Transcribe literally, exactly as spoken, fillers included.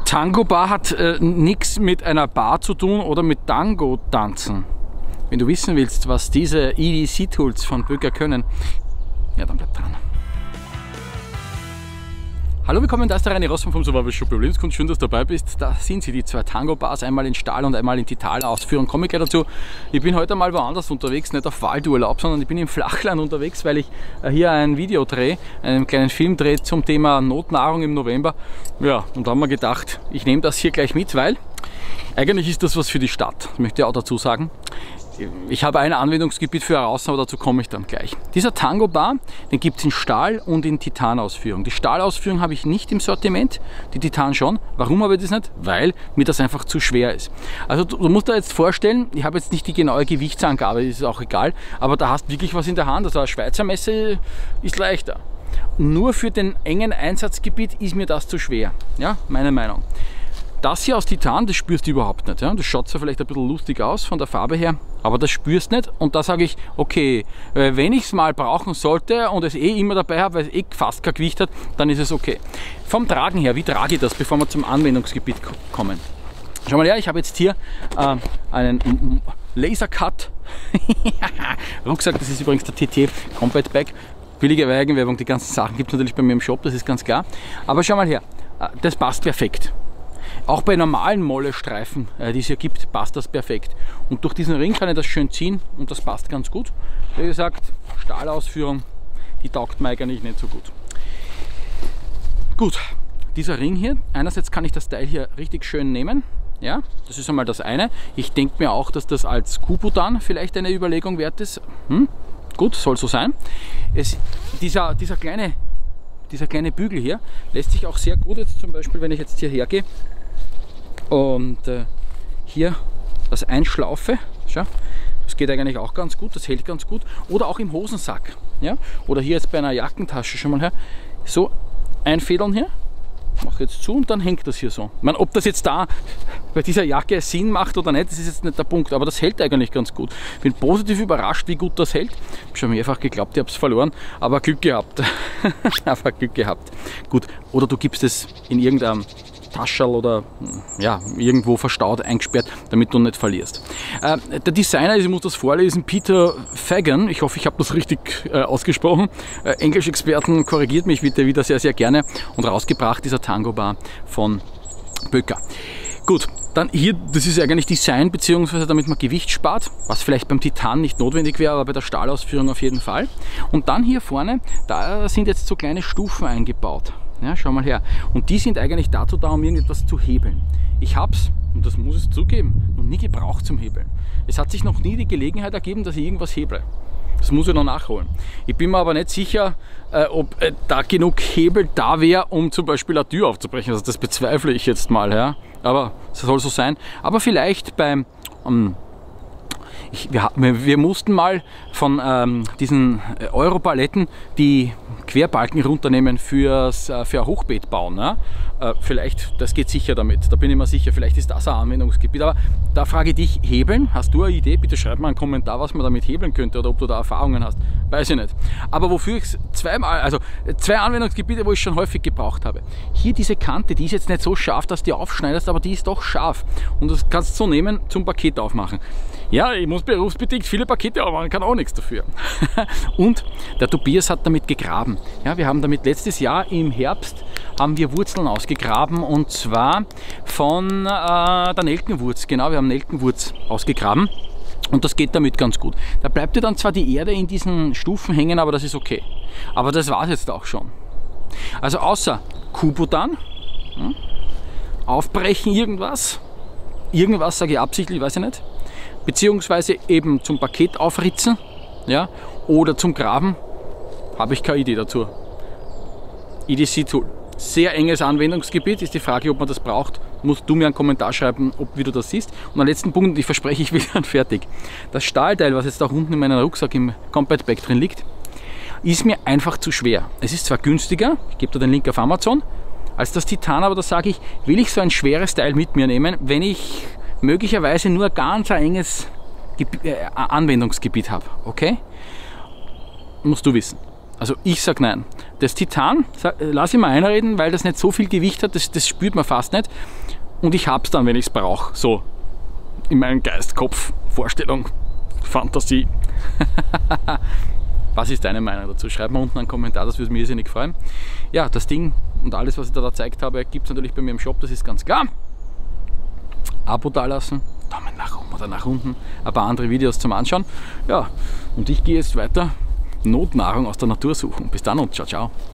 Tango Bar hat äh, nichts mit einer Bar zu tun oder mit Tango tanzen. Wenn du wissen willst, was diese E D C Tools von Böker können, ja, dann bleib dran. Hallo, willkommen, da ist der Reini Rossmann vom Survival Shop Lebenskunst. Schön, dass du dabei bist. Da sind sie, die zwei Tango Bars, einmal in Stahl und einmal in Titaler Ausführung. Komme ich gleich dazu. Ich bin heute mal woanders unterwegs, nicht auf Waldurlaub, sondern ich bin im Flachland unterwegs, weil ich hier ein Video drehe, einen kleinen Film drehe zum Thema Notnahrung im November. Ja, und da haben wir gedacht, ich nehme das hier gleich mit, weil eigentlich ist das was für die Stadt, das möchte ich auch dazu sagen. Ich habe ein Anwendungsgebiet für heraus, aber dazu komme ich dann gleich. Dieser Tango Bar, den gibt es in Stahl und in Titanausführung. Die Stahlausführung habe ich nicht im Sortiment, die Titan schon. Warum habe ich das nicht? Weil mir das einfach zu schwer ist. Also du, du musst dir jetzt vorstellen, ich habe jetzt nicht die genaue Gewichtsangabe, ist auch egal, aber da hast du wirklich was in der Hand. Also eine Schweizer Messe ist leichter. Nur für den engen Einsatzgebiet ist mir das zu schwer, ja, meine Meinung. Das hier aus Titan, das spürst du überhaupt nicht. Ja? Das schaut zwar vielleicht ein bisschen lustig aus von der Farbe her, aber das spürst du nicht. Und da sage ich, okay, wenn ich es mal brauchen sollte und es eh immer dabei habe, weil es eh fast kein Gewicht hat, dann ist es okay. Vom Tragen her, wie trage ich das, bevor wir zum Anwendungsgebiet kommen? Schau mal her, ich habe jetzt hier äh, einen Laser Cut Rucksack, das ist übrigens der T T Combat Bag. Billige Eigenwerbung, die ganzen Sachen gibt es natürlich bei mir im Shop, das ist ganz klar. Aber schau mal her, das passt perfekt. Auch bei normalen Molle-Streifen, äh, die es hier gibt, passt das perfekt. Und durch diesen Ring kann ich das schön ziehen und das passt ganz gut. Wie gesagt, Stahlausführung, die taugt mir eigentlich nicht so gut. Gut, dieser Ring hier, einerseits kann ich das Teil hier richtig schön nehmen. Ja, das ist einmal das eine. Ich denke mir auch, dass das als Kubotan vielleicht eine Überlegung wert ist. Hm? Gut, soll so sein. Es, dieser, dieser, kleine, dieser kleine Bügel hier lässt sich auch sehr gut, jetzt zum Beispiel, wenn ich jetzt hierher gehe und äh, hier das einschlaufe, schau, das geht eigentlich auch ganz gut, das hält ganz gut. Oder auch im Hosensack, ja? Oder hier jetzt bei einer Jackentasche, schon mal her, so einfädeln hier, mache jetzt zu und dann hängt das hier so. Ich meine, ob das jetzt da bei dieser Jacke Sinn macht oder nicht, das ist jetzt nicht der Punkt, aber das hält eigentlich ganz gut. Ich bin positiv überrascht, wie gut das hält. Ich habe schon mehrfach geglaubt, ich habe es verloren, aber Glück gehabt. Aber Glück gehabt. Gut, oder du gibst es in irgendeinem Taschel oder ja, irgendwo verstaut, eingesperrt, damit du nicht verlierst. Äh, der Designer ist, ich muss das vorlesen, Peter Fagan, ich hoffe, ich habe das richtig äh, ausgesprochen. Äh, Englischexperten, korrigiert mich bitte wieder sehr, sehr gerne. Und rausgebracht dieser Tango Bar von Böker. Gut, dann hier, das ist eigentlich Design, beziehungsweise damit man Gewicht spart, was vielleicht beim Titan nicht notwendig wäre, aber bei der Stahlausführung auf jeden Fall. Und dann hier vorne, da sind jetzt so kleine Stufen eingebaut. Ja, schau mal her. Und die sind eigentlich dazu da, um irgendetwas zu hebeln. Ich habe es, und das muss ich zugeben, noch nie gebraucht zum Hebeln. Es hat sich noch nie die Gelegenheit ergeben, dass ich irgendwas heble. Das muss ich noch nachholen. Ich bin mir aber nicht sicher, äh, ob äh, da genug Hebel da wäre, um zum Beispiel eine Tür aufzubrechen. Also das bezweifle ich jetzt mal. Ja? Aber es soll so sein. Aber vielleicht beim... Ähm, Ich, wir, wir mussten mal von ähm, diesen Europaletten die Querbalken runternehmen fürs, äh, für ein Hochbeet bauen. Ja? Äh, vielleicht, das geht sicher damit, da bin ich mir sicher, vielleicht ist das ein Anwendungsgebiet. Aber da frage ich dich, hebeln, hast du eine Idee? Bitte schreib mal einen Kommentar, was man damit hebeln könnte oder ob du da Erfahrungen hast. Weiß ich nicht. Aber wofür ich es zweimal, also zwei Anwendungsgebiete, wo ich schon häufig gebraucht habe. Hier diese Kante, die ist jetzt nicht so scharf, dass du die aufschneidest, aber die ist doch scharf. Und das kannst du so nehmen zum Paket aufmachen. Ja, ich muss berufsbedingt viele Pakete aufmachen, kann auch nichts dafür. Und der Tobias hat damit gegraben. Ja, wir haben damit letztes Jahr im Herbst haben wir Wurzeln ausgegraben, und zwar von äh, der Nelkenwurz. Genau, wir haben Nelkenwurz ausgegraben. Und das geht damit ganz gut. Da bleibt dir dann zwar die Erde in diesen Stufen hängen, aber das ist okay. Aber das war es jetzt auch schon. Also außer Kubotan, ja, aufbrechen irgendwas, irgendwas sage ich absichtlich, weiß ich nicht, beziehungsweise eben zum Paket aufritzen, ja, oder zum Graben, habe ich keine Idee dazu. E D C Tool. Sehr enges Anwendungsgebiet, ist die Frage, ob man das braucht. Musst du mir einen Kommentar schreiben, ob wie du das siehst. Und am letzten Punkt, ich verspreche, ich will dann fertig. Das Stahlteil, was jetzt auch unten in meinem Rucksack im Combat Bag drin liegt, ist mir einfach zu schwer. Es ist zwar günstiger, ich gebe dir den Link auf Amazon, als das Titan, aber da sage ich, will ich so ein schweres Teil mit mir nehmen, wenn ich möglicherweise nur ganz ein enges Gebiet, äh, Anwendungsgebiet habe. Okay? Musst du wissen. Also ich sage nein. Das Titan, lass ich mal einreden, weil das nicht so viel Gewicht hat, das, das spürt man fast nicht. Und ich hab's dann, wenn ich es brauche. So in meinem Geist, Kopf, Vorstellung, Fantasie. Was ist deine Meinung dazu? Schreib mir unten einen Kommentar, das würde mich irrsinnig freuen. Ja, das Ding und alles, was ich da gezeigt habe, gibt es natürlich bei mir im Shop, das ist ganz klar. Abo dalassen, Daumen nach oben oder nach unten, ein paar andere Videos zum Anschauen. Ja, und ich gehe jetzt weiter Notnahrung aus der Natur suchen. Bis dann und ciao, ciao.